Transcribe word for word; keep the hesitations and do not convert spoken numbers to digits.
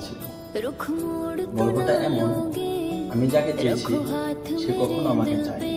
ছিল। গল্পটা এমন, আমি যাকে চেয়েছি সে কখনো আমাকে চায়নি।